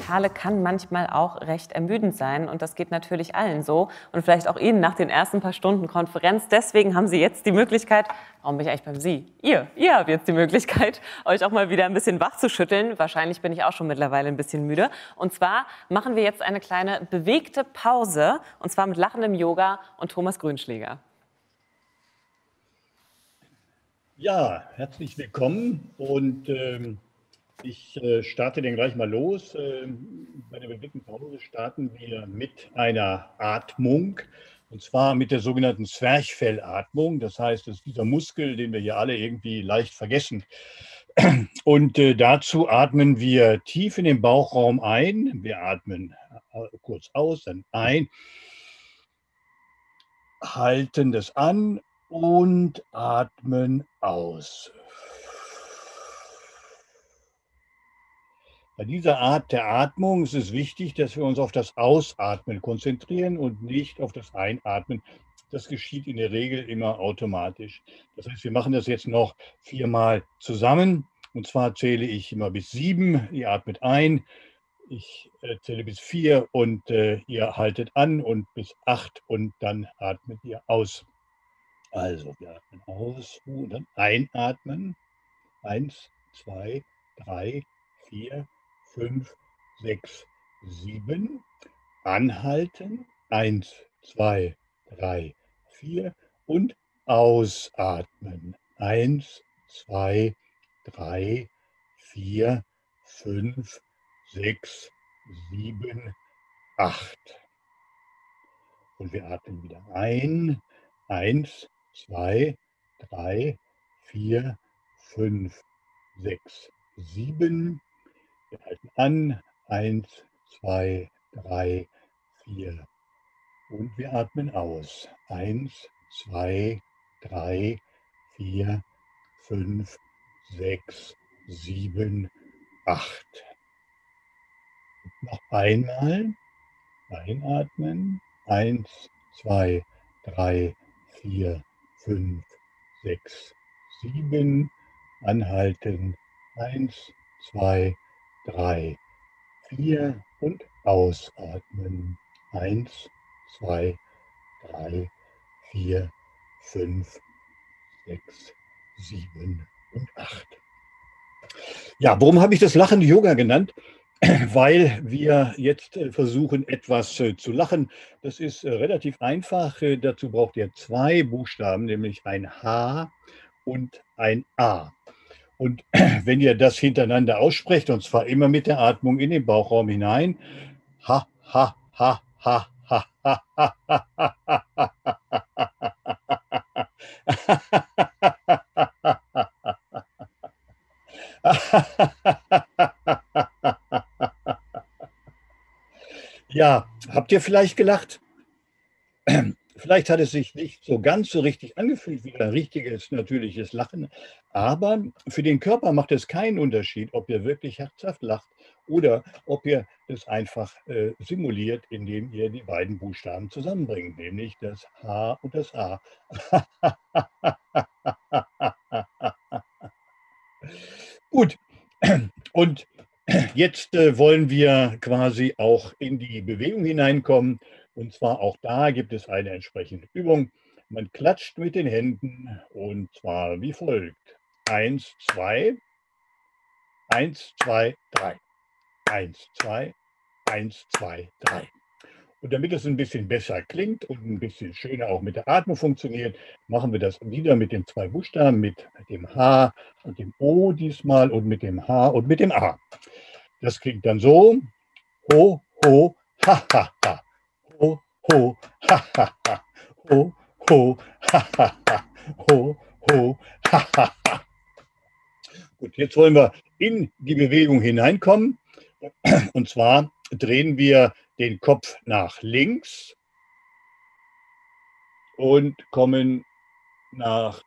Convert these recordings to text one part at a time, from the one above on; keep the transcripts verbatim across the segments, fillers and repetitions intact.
Digitale kann manchmal auch recht ermüdend sein und das geht natürlich allen so und vielleicht auch Ihnen nach den ersten paar Stunden Konferenz. Deswegen haben Sie jetzt die Möglichkeit, warum bin ich eigentlich beim Sie? Ihr, ihr habt jetzt die Möglichkeit, euch auch mal wieder ein bisschen wach zu schütteln. Wahrscheinlich bin ich auch schon mittlerweile ein bisschen müde. Und zwar machen wir jetzt eine kleine bewegte Pause und zwar mit lachendem Yoga und Thomas Grünschläger. Ja, herzlich willkommen und ähm, ich äh, starte den gleich mal los. Ähm, bei der bewegten Pause starten wir mit einer Atmung und zwar mit der sogenannten Zwerchfellatmung. Das heißt, das ist dieser Muskel, den wir hier alle irgendwie leicht vergessen. Und äh, dazu atmen wir tief in den Bauchraum ein. Wir atmen äh, kurz aus, dann ein, halten das an und atmen aus. Bei dieser Art der Atmung ist es wichtig, dass wir uns auf das Ausatmen konzentrieren und nicht auf das Einatmen. Das geschieht in der Regel immer automatisch. Das heißt, wir machen das jetzt noch viermal zusammen. Und zwar zähle ich immer bis sieben. Ihr atmet ein. Ich äh, zähle bis vier und äh, ihr haltet an und bis acht und dann atmet ihr aus. Also, wir atmen aus und dann einatmen. Eins, zwei, drei, vier, fünf, sechs, sieben. Anhalten. Eins, zwei, drei, vier und ausatmen. Eins, zwei, drei, vier, fünf, sechs, sieben, acht. Und wir atmen wieder ein. Eins, zwei, drei, vier, fünf, sechs, sieben. Wir halten an. Eins, zwei, drei, vier. Und wir atmen aus. Eins, zwei, drei, vier, fünf, sechs, sieben, acht. Und noch einmal. Einatmen. Eins, zwei, drei, vier, fünf, sechs, sieben. Anhalten. Eins, zwei, drei, vier und ausatmen. Eins, zwei, drei, vier, fünf, sechs, sieben und acht. Ja, warum habe ich das lachende Yoga genannt? Weil wir jetzt äh, versuchen, etwas äh, zu lachen. Das ist äh, relativ einfach. Äh, dazu braucht ihr zwei Buchstaben, nämlich ein H und ein A. Und wenn ihr das hintereinander aussprecht, und zwar immer mit der Atmung in den Bauchraum hinein, ha, ha, ha, ha, ha, ha, ha, ha, ha, ja, habt ihr vielleicht gelacht? Vielleicht hat es sich nicht so ganz so richtig angefühlt wie ein richtiges, natürliches Lachen, aber für den Körper macht es keinen Unterschied, ob ihr wirklich herzhaft lacht oder ob ihr es einfach äh, simuliert, indem ihr die beiden Buchstaben zusammenbringt, nämlich das H und das A. Gut, und jetzt äh, wollen wir quasi auch in die Bewegung hineinkommen. Und zwar auch da gibt es eine entsprechende Übung. Man klatscht mit den Händen und zwar wie folgt. Eins, zwei, eins, zwei, drei. Eins, zwei, eins, zwei, drei. Und damit es ein bisschen besser klingt und ein bisschen schöner auch mit der Atmung funktioniert, machen wir das wieder mit den zwei Buchstaben, mit dem H und dem O diesmal und mit dem H und mit dem A. Das klingt dann so. Ho, ho, ha, ha, ha. Ho, ho, ha, ha, ha. Ho, ho, ha, ha, ha. Ho, ho, ha, ha, ha. Gut, jetzt wollen wir in die Bewegung hineinkommen. Und zwar drehen wir den Kopf nach links und kommen nach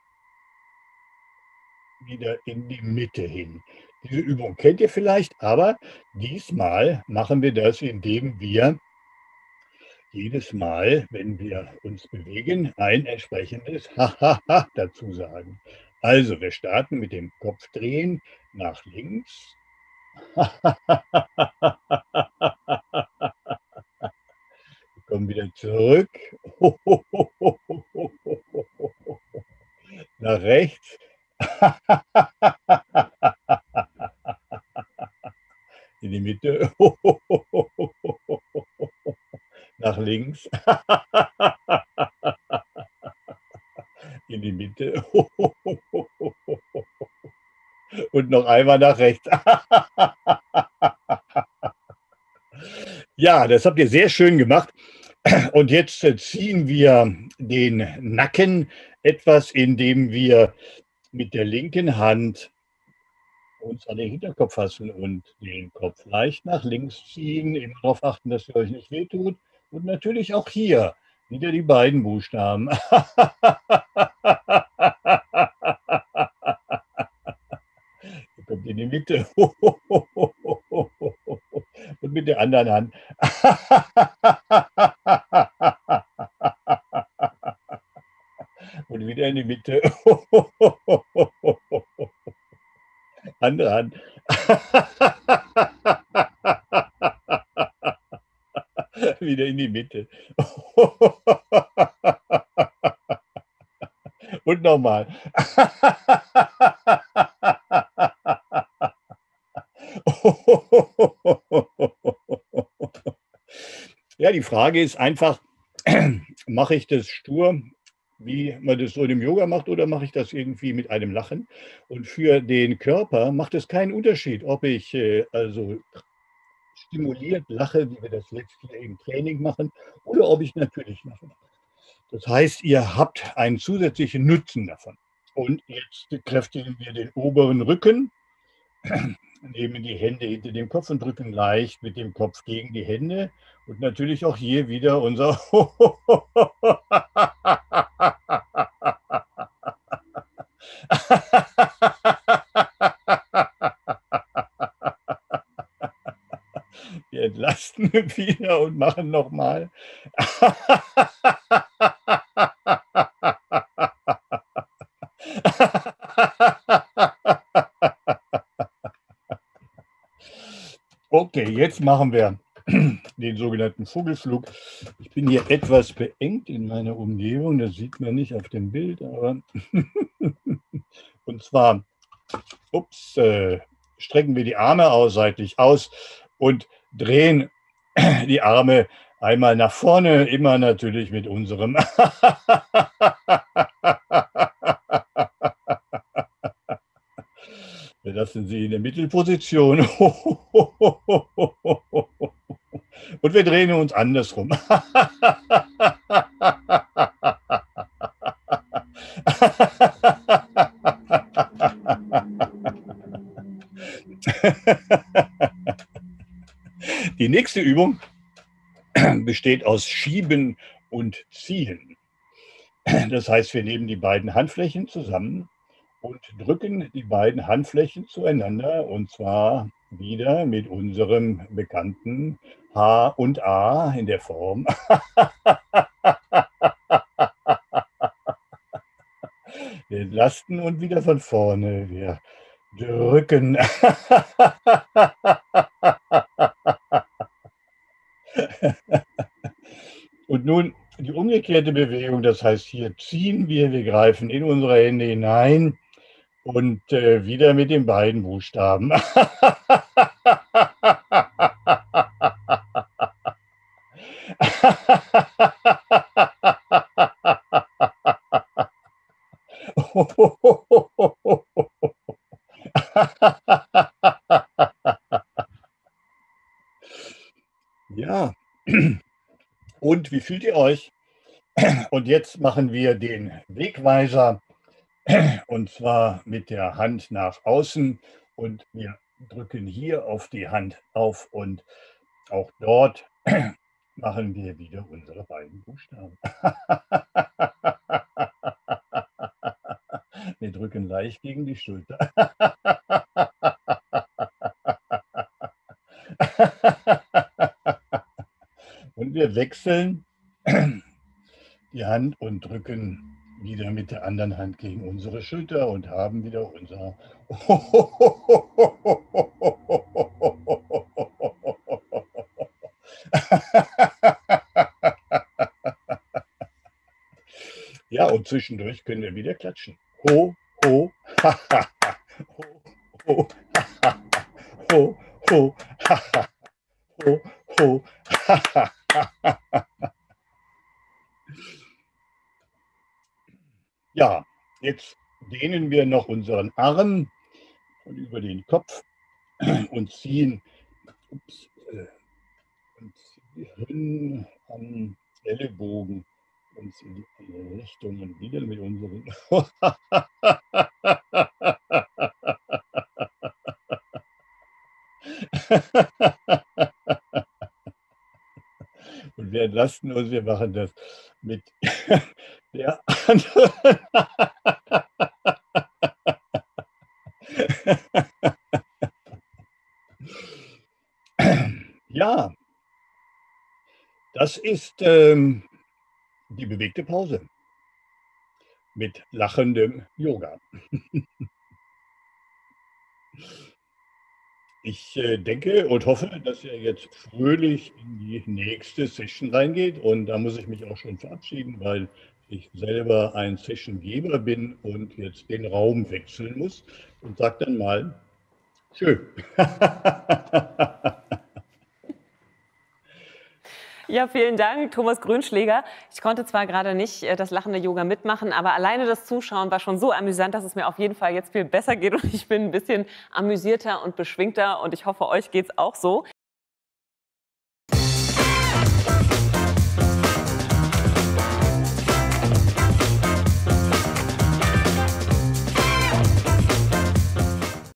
wieder in die Mitte hin. Diese Übung kennt ihr vielleicht, aber diesmal machen wir das, indem wir jedes Mal, wenn wir uns bewegen, ein entsprechendes Ha-Ha-Ha dazu sagen. Also, wir starten mit dem Kopfdrehen nach links. Wir kommen wieder zurück. Nach rechts. In die Mitte. Nach links. In die Mitte. Und noch einmal nach rechts. Ja, das habt ihr sehr schön gemacht. Und jetzt äh, ziehen wir den Nacken etwas, indem wir mit der linken Hand uns an den Hinterkopf fassen und den Kopf leicht nach links ziehen. Immer darauf achten, dass ihr euch nicht wehtut. Und natürlich auch hier wieder die beiden Buchstaben. Ihr kommt in die Mitte. Und mit der anderen Hand. Und wieder in die Mitte. Andere Hand. Wieder in die Mitte. Und nochmal. Ja, die Frage ist einfach, mache ich das stur, wie man das so im Yoga macht, oder mache ich das irgendwie mit einem Lachen? Und für den Körper macht es keinen Unterschied, ob ich äh, also stimuliert lache, wie wir das jetzt hier im Training machen, oder ob ich natürlich lache. Das heißt, ihr habt einen zusätzlichen Nutzen davon. Und jetzt kräftigen wir den oberen Rücken, nehmen die Hände hinter dem Kopf und drücken leicht mit dem Kopf gegen die Hände. Und natürlich auch hier wieder unser Wir entlasten wieder und machen nochmal. Okay, jetzt machen wir den sogenannten Vogelflug. Ich bin hier etwas beengt in meiner Umgebung, das sieht man nicht auf dem Bild, aber und zwar ups, äh, strecken wir die Arme aus, seitlich aus und drehen die Arme einmal nach vorne, immer natürlich mit unserem Wir lassen sie in der Mittelposition. Und wir drehen uns andersrum. Die nächste Übung besteht aus Schieben und Ziehen. Das heißt, wir nehmen die beiden Handflächen zusammen und drücken die beiden Handflächen zueinander, und zwar wieder mit unserem bekannten H und A in der Form. Wir entlasten und wieder von vorne. Wir drücken. Und nun die umgekehrte Bewegung, das heißt, hier ziehen wir, wir greifen in unsere Hände hinein und äh, wieder mit den beiden Buchstaben. Ja. Und wie fühlt ihr euch? Und jetzt machen wir den Wegweiser, und zwar mit der Hand nach außen, und wir drücken hier auf die Hand auf, und auch dort machen wir wieder unsere beiden Buchstaben. Wir drücken leicht gegen die Schulter. Und wir wechseln die Hand und drücken wieder mit der anderen Hand gegen unsere Schulter und haben wieder unser Ja, und zwischendurch können wir wieder klatschen. Ho, ho, ha, ha, ha. Ho, ho, ha, ha, ha. Ho, ho, ha, ha. Ho, ho, ha, ha, ha. Ja, jetzt dehnen wir noch unseren Arm von über den Kopf und ziehen ups, äh, und hin am Ellenbogen uns in die andere Richtung und wieder mit unseren und wir entlasten uns, wir machen das mit der anderen. Ja, das ist ähm, die bewegte Pause mit lachendem Yoga. Ich äh, denke und hoffe, dass ihr jetzt fröhlich in die nächste Session reingeht. Und da muss ich mich auch schon verabschieden, weil ich selber ein Sessiongeber bin und jetzt den Raum wechseln muss. Und sage dann mal, tschö. Ja, vielen Dank, Thomas Grünschläger. Ich konnte zwar gerade nicht äh, das lachende Yoga mitmachen, aber alleine das Zuschauen war schon so amüsant, dass es mir auf jeden Fall jetzt viel besser geht und ich bin ein bisschen amüsierter und beschwingter und ich hoffe, euch geht's auch so.